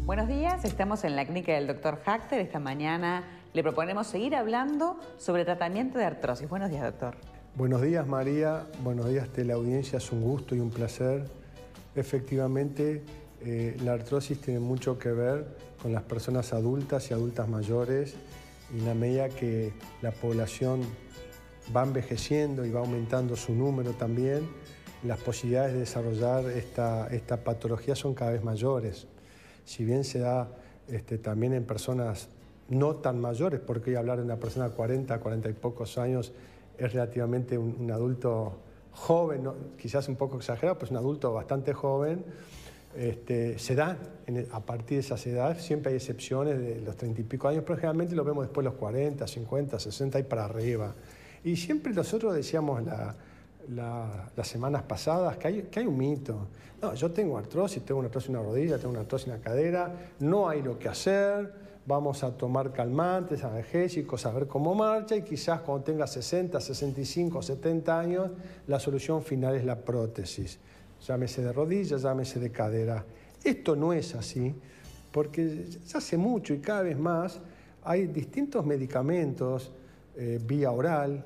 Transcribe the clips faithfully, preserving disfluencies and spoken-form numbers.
Buenos días, estamos en la clínica del doctor Hachter. Esta mañana le proponemos seguir hablando sobre tratamiento de artrosis. Buenos días, doctor. Buenos días, María. Buenos días, teleaudiencia. Es un gusto y un placer. Efectivamente, eh, la artrosis tiene mucho que ver con las personas adultas y adultas mayores, y en la medida que la población va envejeciendo y va aumentando su número también, las posibilidades de desarrollar esta, esta patología son cada vez mayores. Si bien se da este, también en personas no tan mayores, porque hoy hablar de una persona de cuarenta, cuarenta y pocos años es relativamente un, un adulto joven, ¿no? Quizás un poco exagerado, pero es un adulto bastante joven. Este, se dan en, a partir de esas edades, siempre hay excepciones de los treinta y pico años, pero generalmente lo vemos después de los cuarenta, cincuenta, sesenta y para arriba. Y siempre nosotros decíamos la, la, las semanas pasadas que hay, que hay un mito. No, yo tengo artrosis, tengo una artrosis en la rodilla, tengo una artrosis en la cadera, no hay lo que hacer, vamos a tomar calmantes, analgésicos, a ver cómo marcha, y quizás cuando tenga sesenta, sesenta y cinco, setenta años, la solución final es la prótesis. Llámese de rodilla, llámese de cadera. Esto no es así, porque ya hace mucho y cada vez más hay distintos medicamentos, eh, vía oral,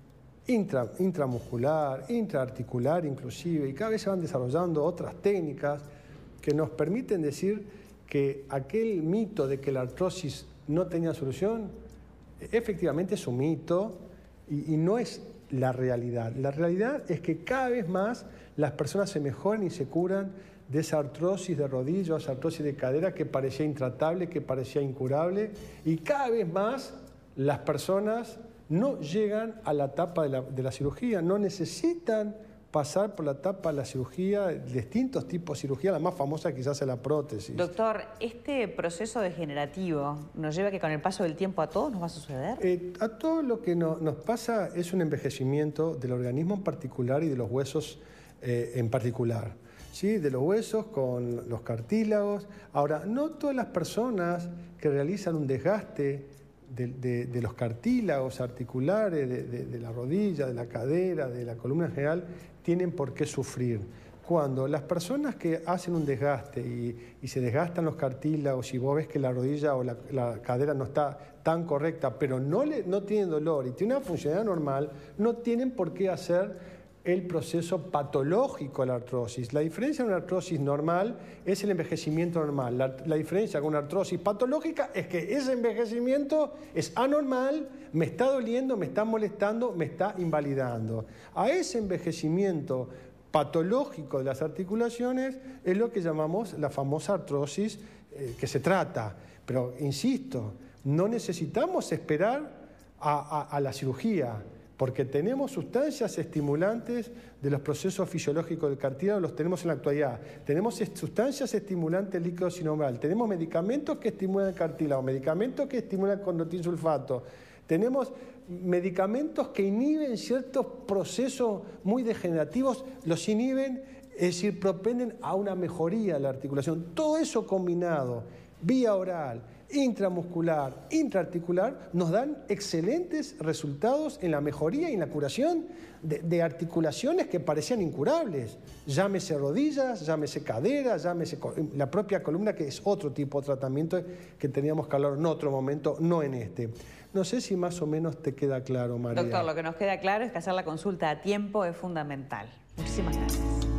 intra, intramuscular, intraarticular inclusive, y cada vez se van desarrollando otras técnicas que nos permiten decir que aquel mito de que la artrosis no tenía solución, efectivamente es un mito y, y no es la realidad. La realidad es que cada vez más las personas se mejoran y se curan de esa artrosis de rodilla, esa artrosis de cadera que parecía intratable, que parecía incurable, y cada vez más las personas no llegan a la etapa de la, de la cirugía, no necesitan pasar por la etapa de la cirugía, distintos tipos de cirugía, la más famosa quizás es la prótesis. Doctor, ¿este proceso degenerativo nos lleva a que con el paso del tiempo a todos nos va a suceder? Eh, a todo lo que no, nos pasa es un envejecimiento del organismo en particular y de los huesos eh, en particular. ¿Sí? De los huesos con los cartílagos. Ahora, no todas las personas que realizan un desgaste De, de, de los cartílagos articulares, de, de, de la rodilla, de la cadera, de la columna en general, tienen por qué sufrir. Cuando las personas que hacen un desgaste y, y se desgastan los cartílagos y vos ves que la rodilla o la, la cadera no está tan correcta, pero no, le, no tienen dolor y tienen una funcionalidad normal, no tienen por qué hacer el proceso patológico de la artrosis. La diferencia de una artrosis normal es el envejecimiento normal. La, la diferencia con una artrosis patológica es que ese envejecimiento es anormal, me está doliendo, me está molestando, me está invalidando. A ese envejecimiento patológico de las articulaciones es lo que llamamos la famosa artrosis eh, que se trata. Pero, insisto, no necesitamos esperar a, a, a la cirugía, porque tenemos sustancias estimulantes de los procesos fisiológicos del cartílago, los tenemos en la actualidad. Tenemos sustancias estimulantes del líquido sinovial, tenemos medicamentos que estimulan el cartílago, medicamentos que estimulan el condotín sulfato, tenemos medicamentos que inhiben ciertos procesos muy degenerativos, los inhiben, es decir, propenden a una mejoría de la articulación. Todo eso combinado, vía oral, intramuscular, intraarticular, nos dan excelentes resultados en la mejoría y en la curación de, de articulaciones que parecían incurables. Llámese rodillas, llámese cadera, llámese la propia columna, que es otro tipo de tratamiento que teníamos que hablar en otro momento, no en este. No sé si más o menos te queda claro, María. Doctor, lo que nos queda claro es que hacer la consulta a tiempo es fundamental. Muchísimas gracias.